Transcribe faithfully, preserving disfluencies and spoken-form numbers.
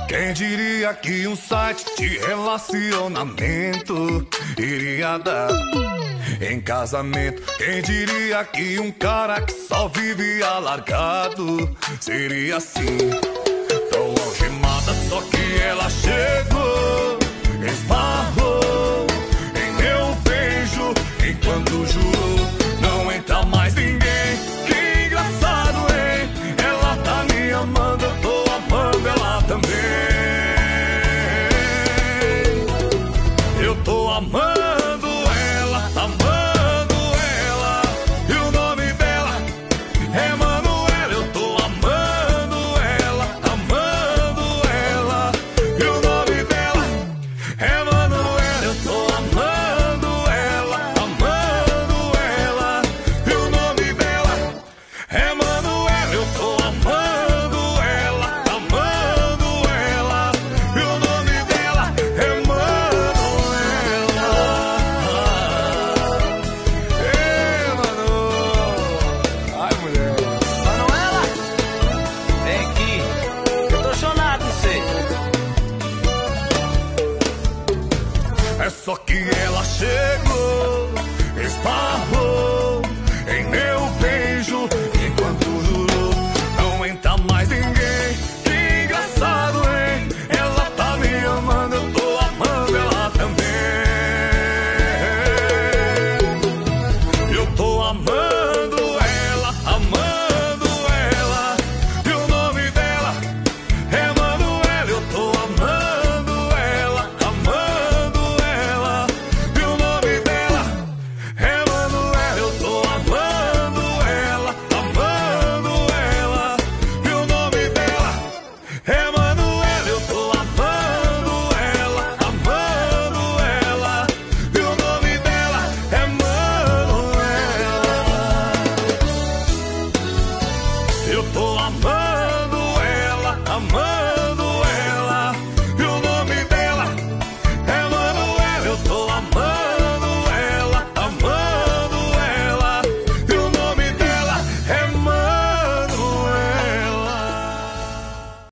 Quem diria que um site de relacionamento iria dar em casamento? Quem diria que um cara que só vive alargado seria assim? Tão algemada, só que ela chegou, esbarrou em meu beijo, enquanto jurou não entra mais ninguém. Que engraçado, hein? Ela tá me amando, eu tô amando ela também. Eu tô amando ela, amando ela, e o nome dela é Manuela. Eu tô amando ela, amando ela, e o nome dela é Manuela. Eu tô amando ela, amando ela, e o nome dela é Manuela. Eu tô amando ela, amando ela, e o nome dela é Manuela. Ei, Manu. Ai, mulher. Manuela, vem aqui, eu tô chonado de você. É só que ela chegou, esbarrou em meu beijo, enquanto jurou não entra mais ninguém. Que engraçado, hein? Ela tá me amando, eu tô amando ela também. Eu tô amando ela, amando ela, e o nome dela é Manuela. Eu tô amando ela, amando ela, e o nome dela é Manuela. Eu tô amando ela, amando ela, e o nome dela é Manuela. Eu tô amando ela, amando ela, e o nome dela é Manuela. Eu tô amando ela, amando